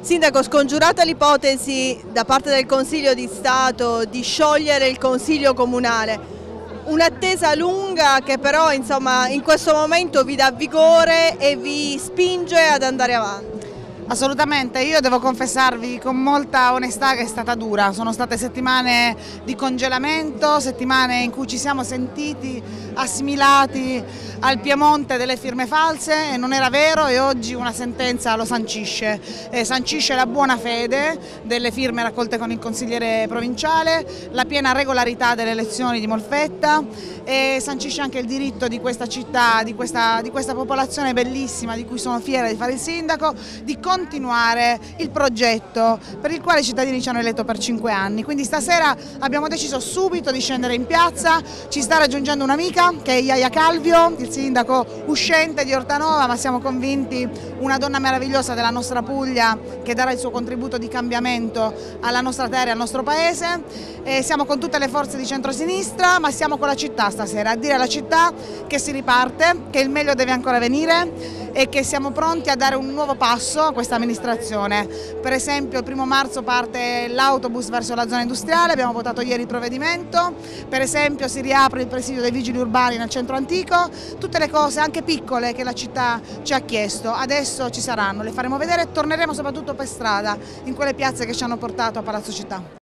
Sindaco, scongiurata l'ipotesi da parte del Consiglio di Stato di sciogliere il Consiglio Comunale, un'attesa lunga che però insomma, in questo momento vi dà vigore e vi spinge ad andare avanti. Assolutamente, io devo confessarvi con molta onestà che è stata dura, sono state settimane di congelamento, settimane in cui ci siamo sentiti assimilati al Piemonte delle firme false e non era vero, e oggi una sentenza lo sancisce, sancisce la buona fede delle firme raccolte con il consigliere provinciale, la piena regolarità delle elezioni di Molfetta e sancisce anche il diritto di questa città, di questa popolazione bellissima di cui sono fiera di fare il sindaco, di continuare il progetto per il quale i cittadini ci hanno eletto per 5 anni. Quindi stasera abbiamo deciso subito di scendere in piazza, ci sta raggiungendo un'amica che è Iaia Calvio, il sindaco uscente di Ortanova, ma siamo convinti una donna meravigliosa della nostra Puglia che darà il suo contributo di cambiamento alla nostra terra e al nostro paese. E siamo con tutte le forze di centrosinistra, ma siamo con la città stasera, a dire alla città che si riparte, che il meglio deve ancora venire e che siamo pronti a dare un nuovo passo a questa amministrazione. Per esempio il 1° marzo parte l'autobus verso la zona industriale, abbiamo votato ieri il provvedimento, per esempio si riapre il presidio dei vigili urbani nel centro antico, tutte le cose anche piccole che la città ci ha chiesto, adesso ci saranno, le faremo vedere e torneremo soprattutto per strada in quelle piazze che ci hanno portato a Palazzo Città.